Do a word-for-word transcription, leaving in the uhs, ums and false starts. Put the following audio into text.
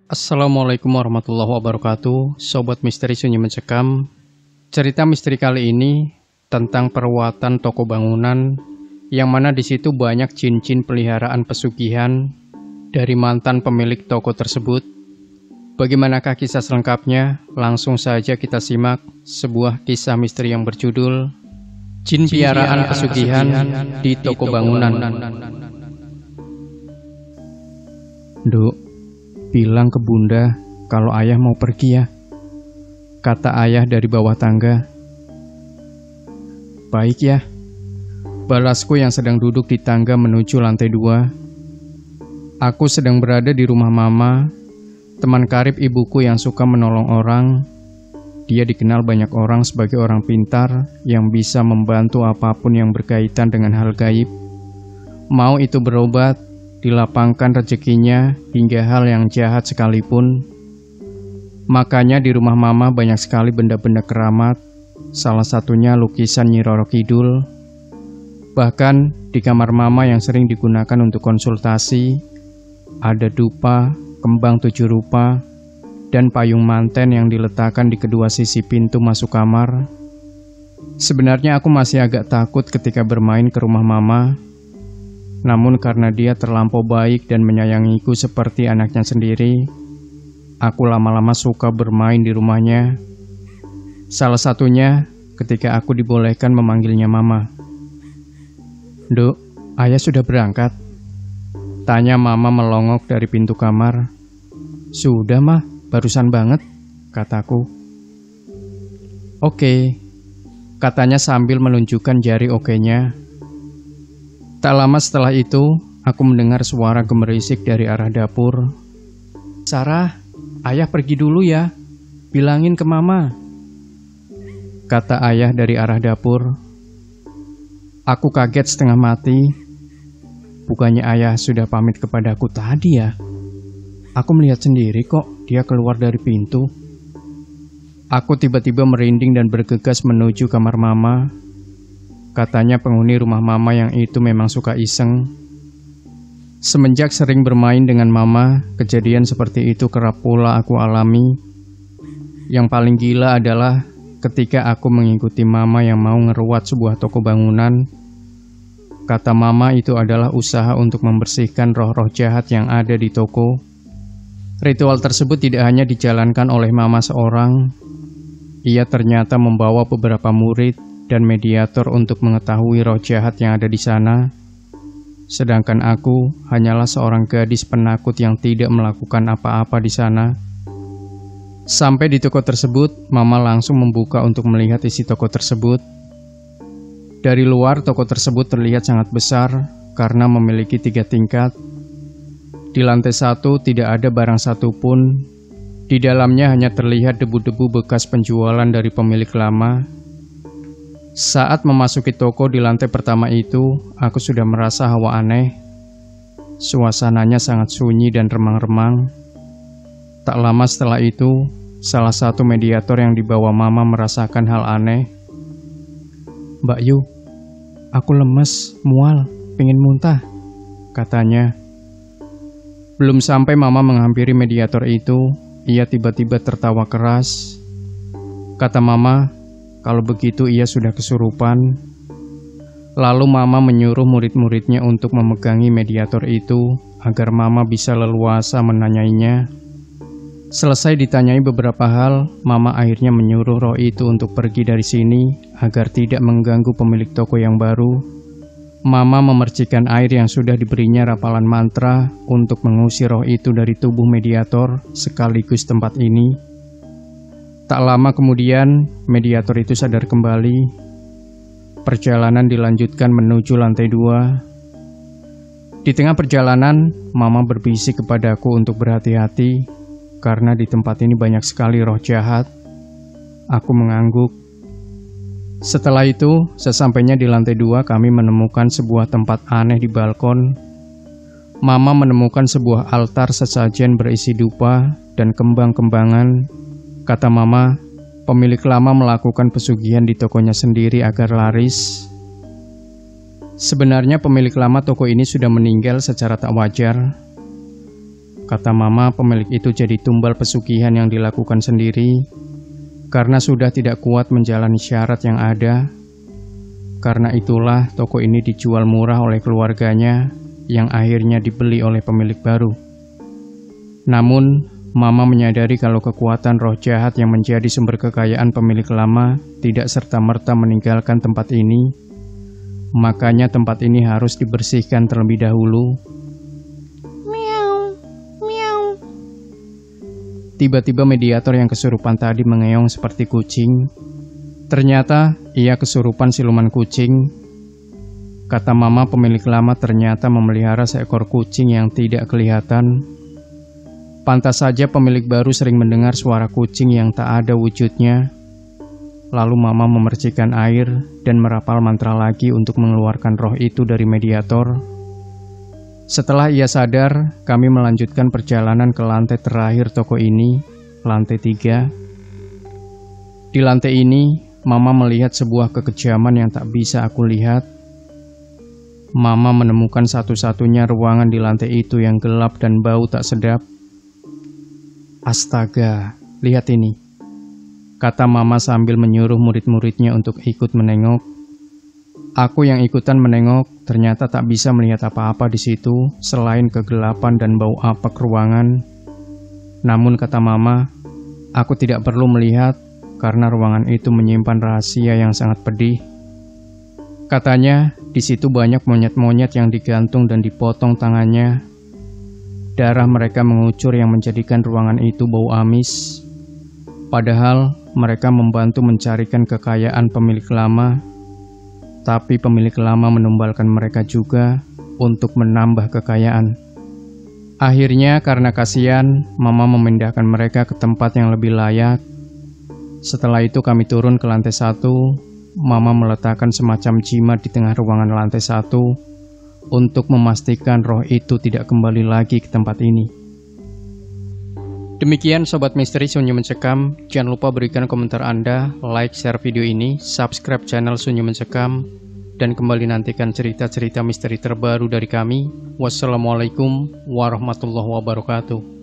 Assalamualaikum warahmatullahi wabarakatuh, Sobat Misteri Sunyi Mencekam. Cerita misteri kali ini tentang perawatan toko bangunan, yang mana di situ banyak cincin peliharaan pesugihan dari mantan pemilik toko tersebut. Bagaimanakah kisah selengkapnya? Langsung saja kita simak sebuah kisah misteri yang berjudul Jin Piaraan Pesugihan di Toko Bangunan. Duk, bilang ke bunda kalau ayah mau pergi ya, kata ayah dari bawah tangga. Baik ya, balasku yang sedang duduk di tangga menuju lantai dua. Aku sedang berada di rumah mama, teman karib ibuku yang suka menolong orang. Dia dikenal banyak orang sebagai orang pintar yang bisa membantu apapun yang berkaitan dengan hal gaib. Mau itu berobat, dilapangkan rezekinya, hingga hal yang jahat sekalipun. Makanya di rumah mama banyak sekali benda-benda keramat, salah satunya lukisan Nyi Roro Kidul. Bahkan di kamar mama yang sering digunakan untuk konsultasi, ada dupa, kembang tujuh rupa, dan payung manten yang diletakkan di kedua sisi pintu masuk kamar. Sebenarnya aku masih agak takut ketika bermain ke rumah mama. Namun karena dia terlampau baik dan menyayangiku seperti anaknya sendiri, aku lama-lama suka bermain di rumahnya. Salah satunya ketika aku dibolehkan memanggilnya mama. Duk, ayah sudah berangkat? Tanya mama melongok dari pintu kamar. Sudah mah, barusan banget, kataku. Oke, katanya sambil menunjukkan jari oke-nya. Tak lama setelah itu, aku mendengar suara gemerisik dari arah dapur. Sarah, ayah pergi dulu ya, bilangin ke mama, kata ayah dari arah dapur. Aku kaget setengah mati. Bukannya ayah sudah pamit kepadaku tadi ya? Aku melihat sendiri kok dia keluar dari pintu. Aku tiba-tiba merinding dan bergegas menuju kamar mama. Katanya penghuni rumah mama yang itu memang suka iseng. Semenjak sering bermain dengan mama, kejadian seperti itu kerap pula aku alami. Yang paling gila adalah ketika aku mengikuti mama yang mau ngeruat sebuah toko bangunan. Kata mama itu adalah usaha untuk membersihkan roh-roh jahat yang ada di toko. Ritual tersebut tidak hanya dijalankan oleh mama seorang. Ia ternyata membawa beberapa murid dan mediator untuk mengetahui roh jahat yang ada di sana. Sedangkan aku hanyalah seorang gadis penakut yang tidak melakukan apa-apa di sana. Sampai di toko tersebut, mama langsung membuka untuk melihat isi toko tersebut. Dari luar, toko tersebut terlihat sangat besar karena memiliki tiga tingkat. Di lantai satu tidak ada barang satupun. Di dalamnya hanya terlihat debu-debu bekas penjualan dari pemilik lama. Saat memasuki toko di lantai pertama itu, aku sudah merasa hawa aneh. Suasananya sangat sunyi dan remang-remang. Tak lama setelah itu, salah satu mediator yang dibawa mama merasakan hal aneh. Mbak Yu, aku lemes, mual, pengen muntah, katanya. Belum sampai mama menghampiri mediator itu, ia tiba-tiba tertawa keras. Kata mama, kalau begitu ia sudah kesurupan. Lalu mama menyuruh murid-muridnya untuk memegangi mediator itu agar mama bisa leluasa menanyainya. Selesai ditanyai beberapa hal, mama akhirnya menyuruh roh itu untuk pergi dari sini agar tidak mengganggu pemilik toko yang baru. Mama memercikan air yang sudah diberinya rapalan mantra untuk mengusir roh itu dari tubuh mediator sekaligus tempat ini. Tak lama kemudian, mediator itu sadar kembali. Perjalanan dilanjutkan menuju lantai dua. Di tengah perjalanan, mama berbisik kepadaku untuk berhati-hati, karena di tempat ini banyak sekali roh jahat. Aku mengangguk. Setelah itu, sesampainya di lantai dua, kami menemukan sebuah tempat aneh di balkon. Mama menemukan sebuah altar sesajen berisi dupa dan kembang-kembangan. Kata mama, pemilik lama melakukan pesugihan di tokonya sendiri agar laris. Sebenarnya pemilik lama toko ini sudah meninggal secara tak wajar. Kata mama, pemilik itu jadi tumbal pesugihan yang dilakukan sendiri karena sudah tidak kuat menjalani syarat yang ada. Karena itulah toko ini dijual murah oleh keluarganya yang akhirnya dibeli oleh pemilik baru. Namun, mama menyadari kalau kekuatan roh jahat yang menjadi sumber kekayaan pemilik lama tidak serta-merta meninggalkan tempat ini. Makanya tempat ini harus dibersihkan terlebih dahulu. Miau, miau. Tiba-tiba mediator yang kesurupan tadi mengeong seperti kucing. Ternyata ia kesurupan siluman kucing. Kata mama, pemilik lama ternyata memelihara seekor kucing yang tidak kelihatan. Pantas saja pemilik baru sering mendengar suara kucing yang tak ada wujudnya. Lalu mama memercikan air dan merapal mantra lagi untuk mengeluarkan roh itu dari mediator. Setelah ia sadar, kami melanjutkan perjalanan ke lantai terakhir toko ini, lantai tiga. Di lantai ini, mama melihat sebuah kekejaman yang tak bisa aku lihat. Mama menemukan satu-satunya ruangan di lantai itu yang gelap dan bau tak sedap. Astaga, lihat ini, kata mama sambil menyuruh murid-muridnya untuk ikut menengok. Aku yang ikutan menengok, ternyata tak bisa melihat apa-apa di situ selain kegelapan dan bau apek ruangan. Namun kata mama, aku tidak perlu melihat karena ruangan itu menyimpan rahasia yang sangat pedih. Katanya, di situ banyak monyet-monyet yang digantung dan dipotong tangannya. Darah mereka mengucur yang menjadikan ruangan itu bau amis. Padahal mereka membantu mencarikan kekayaan pemilik lama, tapi pemilik lama menumbalkan mereka juga untuk menambah kekayaan. Akhirnya karena kasihan, mama memindahkan mereka ke tempat yang lebih layak. Setelah itu kami turun ke lantai satu. Mama meletakkan semacam jimat di tengah ruangan lantai satu untuk memastikan roh itu tidak kembali lagi ke tempat ini. Demikian Sobat Misteri Sunyi Mencekam. Jangan lupa berikan komentar Anda, like, share video ini, subscribe channel Sunyi Mencekam, dan kembali nantikan cerita-cerita misteri terbaru dari kami. Wassalamualaikum warahmatullahi wabarakatuh.